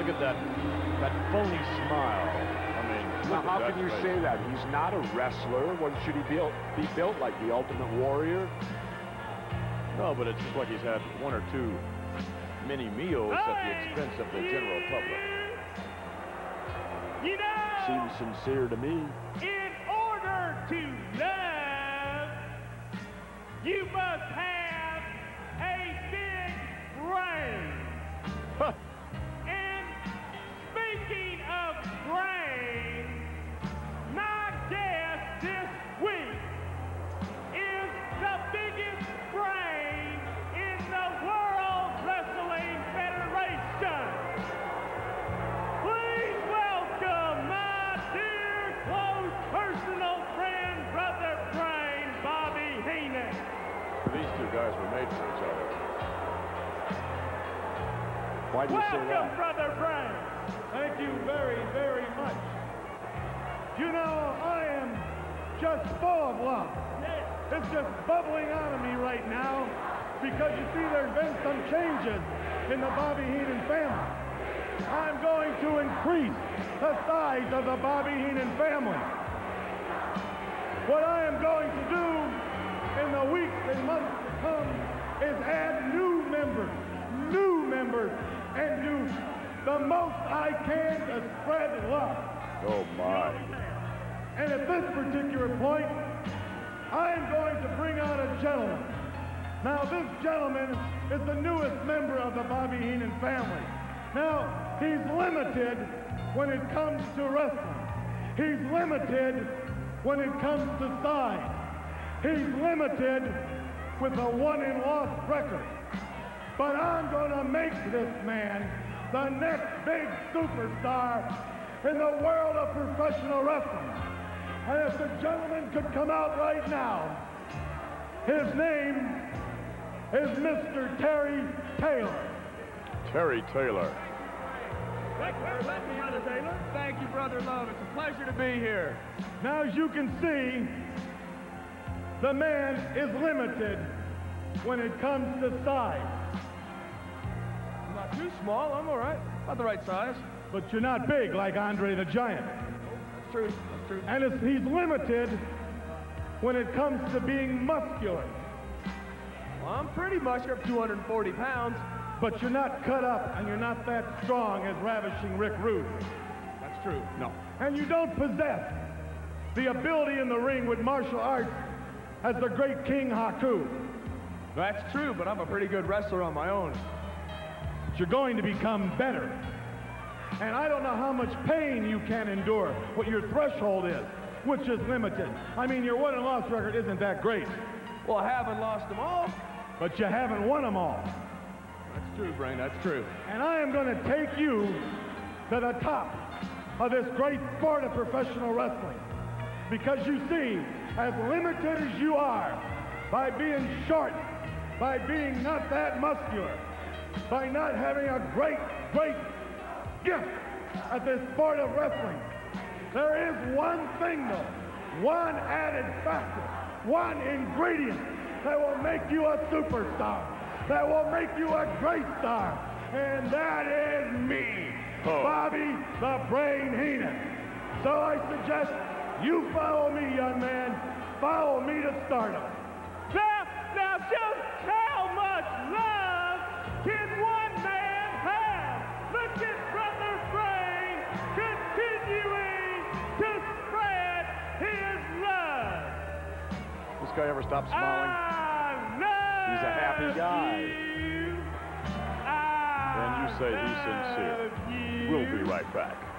Look at that phony smile. I mean, now, how can you say that? He's not a wrestler. What should he be built like, the Ultimate Warrior? No, but it's just like he's had one or two mini meals at the expense of the general public. You know, seems sincere to me. In order to love, you must have a big brain. Huh. And speaking of brain, my guest this week is the biggest brain in the World Wrestling Federation. Please welcome my dear, close, personal friend, Brother Brain, Bobby Heenan. These two guys were made for each other. Why do you say that? Welcome, Brother Brain. Thank you very, very much. You know, I am just full of love. It's just bubbling out of me right now because you see there's been some changes in the Bobby Heenan family. I'm going to increase the size of the Bobby Heenan family. What I am going to do in the weeks and months to come is add new members, and do the most I can to spread love. Oh, my. And at this particular point, I'm going to bring out a gentleman. Now, this gentleman is the newest member of the Bobby Heenan family. Now, he's limited when it comes to wrestling. He's limited when it comes to size. He's limited with a won-and-lost record. But I'm going to make this man the next big superstar in the world of professional wrestling. And if the gentleman could come out right now, his name is Mr. Terry Taylor. Terry Taylor. Thank you for letting me in, Taylor. Thank you, Brother Love. It's a pleasure to be here. Now, as you can see, the man is limited when it comes to size. I'm not too small. I'm all right. About the right size. But you're not big like Andre the Giant. That's true. That's true. And he's limited when it comes to being muscular. Well, I'm pretty much up 240 pounds. But you're not cut up and you're not that strong as ravishing Rick Rude. That's true. No. And you don't possess the ability in the ring with martial arts as the great King Haku. That's true, but I'm a pretty good wrestler on my own. But you're going to become better. And I don't know how much pain you can endure, what your threshold is, which is limited. I mean, your won and loss record isn't that great. Well, I haven't lost them all. But you haven't won them all. That's true, Brain. That's true. And I am going to take you to the top of this great sport of professional wrestling. Because you see, as limited as you are, by being short, by being not that muscular, by not having a great gift at this sport of wrestling, there is one thing though, one added factor, one ingredient that will make you a superstar, that will make you a great star, and that is me, Bobby the Brain Heenan. So I suggest you follow me, young man. Follow me to stardom. Now just how much love can one man have? Look at Brother Brain continuing to spread his love. This guy ever stop smiling? He's a happy guy. And you say he's sincere. We'll be right back.